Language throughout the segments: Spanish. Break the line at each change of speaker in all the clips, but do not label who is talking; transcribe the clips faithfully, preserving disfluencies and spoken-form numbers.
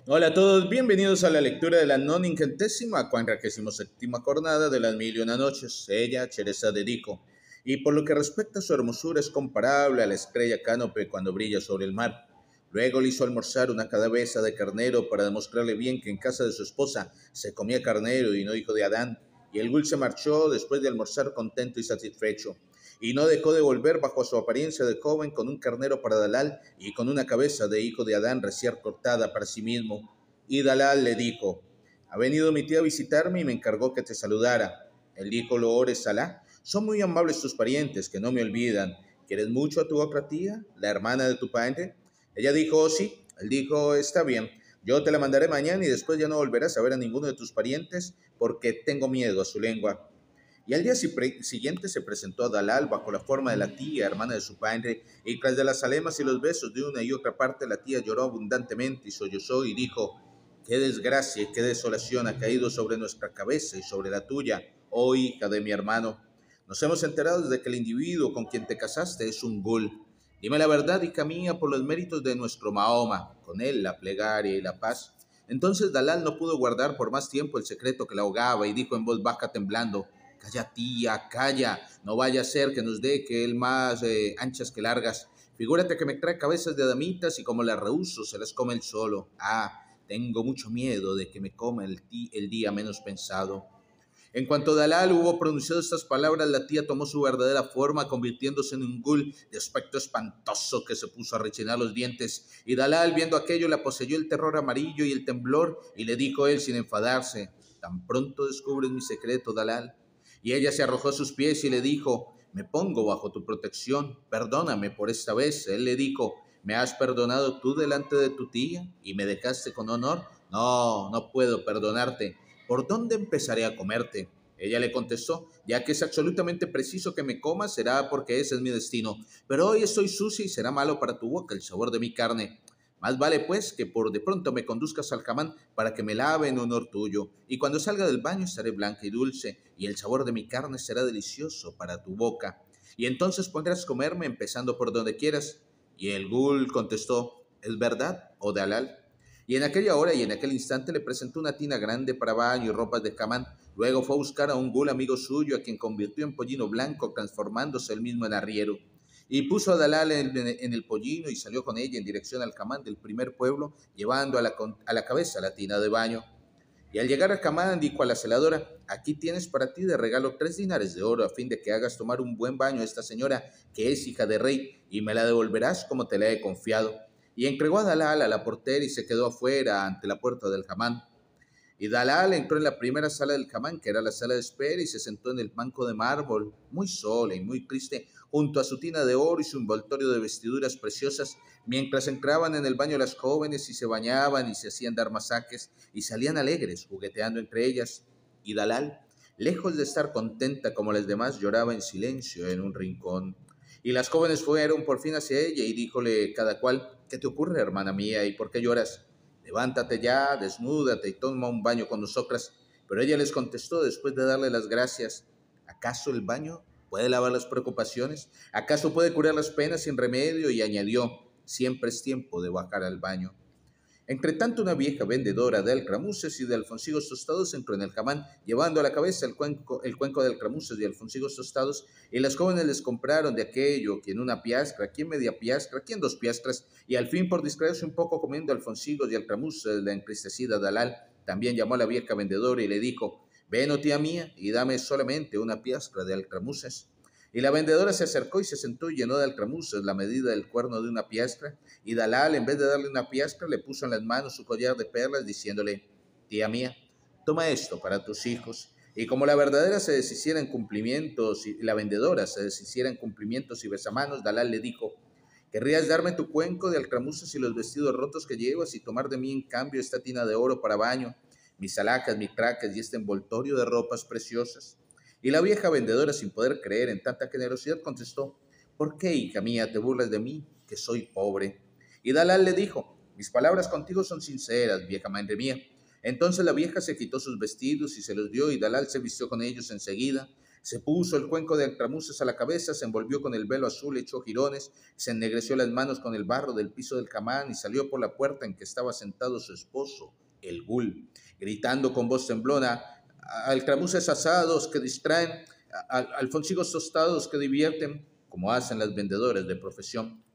Hola a todos, bienvenidos a la lectura de la noningentésima cuadragésima séptima jornada de las mil y una noches. Ella, Cheresa dedico, y por lo que respecta a su hermosura es comparable a la estrella cánope cuando brilla sobre el mar. Luego le hizo almorzar una cabeza de carnero para demostrarle bien que en casa de su esposa se comía carnero y no hijo de Adán, y el gul se marchó después de almorzar contento y satisfecho, y no dejó de volver bajo su apariencia de joven con un carnero para Dalal y con una cabeza de hijo de Adán recién cortada para sí mismo. Y Dalal le dijo: ha venido mi tía a visitarme y me encargó que te saludara. Él dijo: lo ores Alá, son muy amables tus parientes que no me olvidan. ¿Quieres mucho a tu otra tía, la hermana de tu padre? Ella dijo: oh, sí. Él dijo: está bien, yo te la mandaré mañana y después ya no volverás a ver a ninguno de tus parientes porque tengo miedo a su lengua. Y al día siguiente se presentó a Dalal bajo la forma de la tía, hermana de su padre, y tras de las alemas y los besos de una y otra parte, la tía lloró abundantemente y sollozó y dijo: qué desgracia y qué desolación ha caído sobre nuestra cabeza y sobre la tuya, oh hija de mi hermano. Nos hemos enterado desde que el individuo con quien te casaste es un gul. Dime la verdad, hija mía, por los méritos de nuestro Mahoma, con él la plegaria y la paz. Entonces Dalal no pudo guardar por más tiempo el secreto que la ahogaba y dijo en voz baja temblando: calla tía, calla, no vaya a ser que nos dé que él más eh, anchas que largas. Figúrate que me trae cabezas de damitas y como las rehuso se las come él solo. Ah, tengo mucho miedo de que me coma el, el día menos pensado. En cuanto Dalal hubo pronunciado estas palabras, la tía tomó su verdadera forma, convirtiéndose en un gul de aspecto espantoso que se puso a rechinar los dientes. Y Dalal, viendo aquello, la poseyó el terror amarillo y el temblor, y le dijo él sin enfadarse: tan pronto descubres mi secreto, Dalal. Y ella se arrojó a sus pies y le dijo: me pongo bajo tu protección, perdóname por esta vez. Él le dijo: ¿me has perdonado tú delante de tu tía y me dejaste con honor? No, no puedo perdonarte. ¿Por dónde empezaré a comerte? Ella le contestó: ya que es absolutamente preciso que me comas, será porque ese es mi destino. Pero hoy estoy sucia y será malo para tu boca el sabor de mi carne. Más vale pues que por de pronto me conduzcas al camán para que me lave en honor tuyo, y cuando salga del baño estaré blanca y dulce, y el sabor de mi carne será delicioso para tu boca. Y entonces podrás comerme empezando por donde quieras. Y el gul contestó: ¿es verdad, oh Dalal? Y en aquella hora y en aquel instante le presentó una tina grande para baño y ropas de camán. Luego fue a buscar a un gul amigo suyo, a quien convirtió en pollino blanco, transformándose él mismo en arriero. Y puso a Dalal en, en, en el pollino y salió con ella en dirección al camán del primer pueblo, llevando a la, a la cabeza la tina de baño. Y al llegar a Camán dijo a la celadora: aquí tienes para ti de regalo tres dinares de oro a fin de que hagas tomar un buen baño a esta señora que es hija de rey, y me la devolverás como te la he confiado. Y entregó a Dalal a la portera y se quedó afuera ante la puerta del Hamán. Y Dalal entró en la primera sala del Hamán, que era la sala de espera, y se sentó en el banco de mármol, muy sola y muy triste, junto a su tina de oro y su envoltorio de vestiduras preciosas, mientras entraban en el baño las jóvenes y se bañaban y se hacían dar masajes y salían alegres, jugueteando entre ellas. Y Dalal, lejos de estar contenta como las demás, lloraba en silencio en un rincón. Y las jóvenes fueron por fin hacia ella y díjole cada cual: ¿qué te ocurre, hermana mía, y por qué lloras? Levántate ya, desnúdate y toma un baño con nosotras. Pero ella les contestó después de darle las gracias: ¿acaso el baño puede lavar las preocupaciones? ¿Acaso puede curar las penas sin remedio? Y añadió: siempre es tiempo de bajar al baño. Entre tanto, una vieja vendedora de alcramuces y de alfoncigos tostados entró en el Hamán, llevando a la cabeza el cuenco, el cuenco de alcramuces y alfoncigos tostados, y las jóvenes les compraron de aquello, quien una piastra, quien media piastra, quien dos piastras, y al fin, por distraerse un poco comiendo alfoncigos y alcramuces, la entristecida Dalal también llamó a la vieja vendedora y le dijo: ven, oh tía mía, y dame solamente una piastra de alcramuces. Y la vendedora se acercó y se sentó y llenó de alcramuces la medida del cuerno de una piastra, y Dalal, en vez de darle una piastra, le puso en las manos su collar de perlas, diciéndole: tía mía, toma esto para tus hijos. Y como la verdadera se deshiciera en cumplimientos y la vendedora se deshiciera en cumplimientos y besamanos, Dalal le dijo: ¿querrías darme tu cuenco de alcramuces y los vestidos rotos que llevas y tomar de mí en cambio esta tina de oro para baño, mis alhajas, mis tracas y este envoltorio de ropas preciosas? Y la vieja vendedora, sin poder creer en tanta generosidad, contestó: ¿por qué, hija mía, te burlas de mí, que soy pobre? Y Dalal le dijo: mis palabras contigo son sinceras, vieja madre mía. Entonces la vieja se quitó sus vestidos y se los dio, y Dalal se vistió con ellos enseguida. Se puso el cuenco de altramuces a la cabeza, se envolvió con el velo azul, echó jirones, se ennegreció las manos con el barro del piso del camán y salió por la puerta en que estaba sentado su esposo, el gul, gritando con voz temblona: altramuces asados que distraen, alfonsígos tostados que divierten, como hacen las vendedoras de profesión.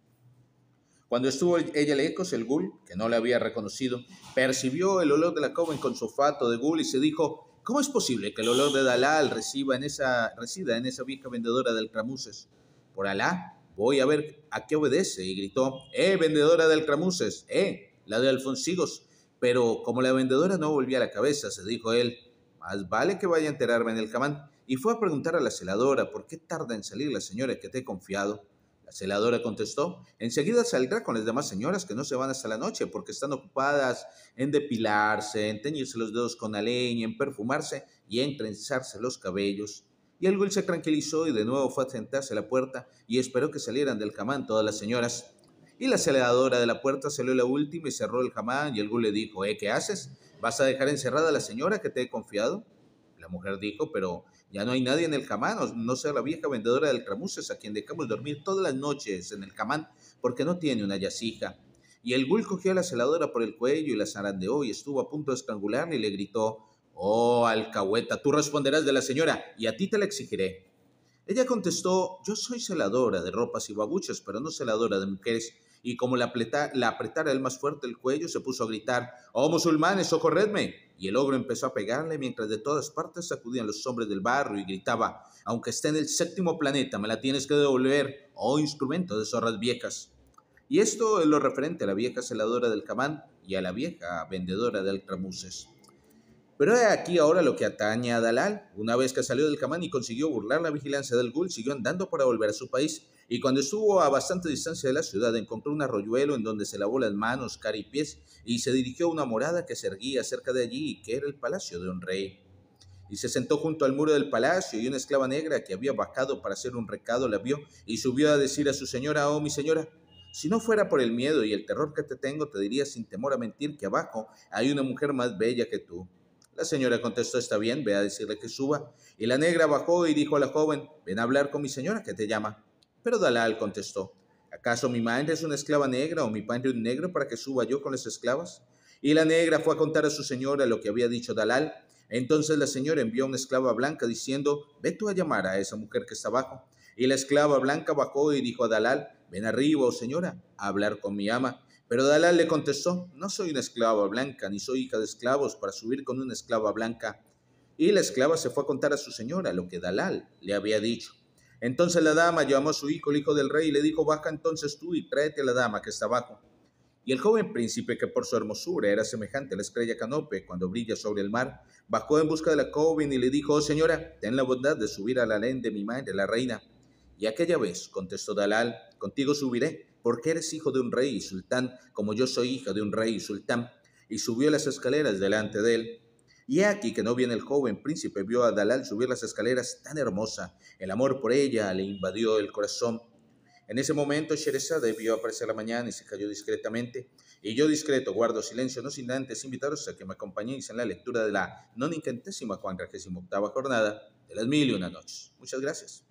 Cuando estuvo ella lejos, el gul, que no la había reconocido, percibió el olor de la joven con su olfato de gul y se dijo: ¿cómo es posible que el olor de Dalal reciba en esa, resida en esa vieja vendedora de altramuces? Por Alá, voy a ver a qué obedece. Y gritó: ¡eh, vendedora de altramuces! ¡eh, la de alfonsígos! Pero como la vendedora no volvía la cabeza, se dijo él: más vale que vaya a enterarme en el camán. Y fue a preguntar a la celadora: ¿por qué tarda en salir la señora que te he confiado? La celadora contestó: enseguida saldrá con las demás señoras que no se van hasta la noche porque están ocupadas en depilarse, en teñirse los dedos con la leña, en perfumarse y en trenzarse los cabellos. Y el gul se tranquilizó y de nuevo fue a sentarse a la puerta y esperó que salieran del hamán todas las señoras. Y la celadora de la puerta salió la última y cerró el hamán y el gul le dijo: ¿eh, qué haces? ¿Vas a dejar encerrada a la señora que te he confiado? La mujer dijo: pero ya no hay nadie en el camán, no sea la vieja vendedora de altramuces a quien dejamos dormir todas las noches en el camán porque no tiene una yacija. Y el gul cogió a la celadora por el cuello y la zarandeó y estuvo a punto de estrangularla y le gritó: oh, alcahueta, tú responderás de la señora y a ti te la exigiré. Ella contestó: yo soy celadora de ropas y babuchas, pero no celadora de mujeres. Y como la, apreta, la apretara el más fuerte el cuello, se puso a gritar: ¡oh, musulmanes, socorredme! Y el ogro empezó a pegarle mientras de todas partes sacudían los hombres del barrio y gritaba: aunque esté en el séptimo planeta, me la tienes que devolver, oh instrumento de zorras viejas. Y esto es lo referente a la vieja celadora del camán y a la vieja vendedora de altramuces. Pero he aquí ahora lo que atañe a Dalal. Una vez que salió del camán y consiguió burlar la vigilancia del gul, siguió andando para volver a su país, y cuando estuvo a bastante distancia de la ciudad, encontró un arroyuelo en donde se lavó las manos, cara y pies, y se dirigió a una morada que se erguía cerca de allí y que era el palacio de un rey. Y se sentó junto al muro del palacio, y una esclava negra que había bajado para hacer un recado la vio y subió a decir a su señora: oh, mi señora, si no fuera por el miedo y el terror que te tengo, te diría sin temor a mentir que abajo hay una mujer más bella que tú. La señora contestó: está bien, ve a decirle que suba. Y la negra bajó y dijo a la joven: ven a hablar con mi señora que te llama. Pero Dalal contestó: ¿acaso mi madre es una esclava negra o mi padre un negro para que suba yo con las esclavas? Y la negra fue a contar a su señora lo que había dicho Dalal. Entonces la señora envió a una esclava blanca diciendo: ve tú a llamar a esa mujer que está abajo. Y la esclava blanca bajó y dijo a Dalal: ven arriba, oh señora, a hablar con mi ama. Pero Dalal le contestó: no soy una esclava blanca, ni soy hija de esclavos para subir con una esclava blanca. Y la esclava se fue a contar a su señora lo que Dalal le había dicho. Entonces la dama llamó a su hijo, el hijo del rey, y le dijo: baja entonces tú y tráete a la dama que está abajo. Y el joven príncipe, que por su hermosura era semejante a la estrella Canope cuando brilla sobre el mar, bajó en busca de la joven y le dijo: oh señora, ten la bondad de subir al harén de mi madre, la reina. Y aquella vez, contestó Dalal, contigo subiré, porque eres hijo de un rey y sultán, como yo soy hija de un rey y sultán. Y subió las escaleras delante de él. Y he aquí que no bien el joven príncipe vio a Dalal subir las escaleras tan hermosa, el amor por ella le invadió el corazón. En ese momento Sherazade vio aparecer la mañana y se cayó discretamente. Y yo discreto guardo silencio, no sin antes invitaros a que me acompañéis en la lectura de la nonicentésima cuadragésima octava jornada de las mil y una noches. Muchas gracias.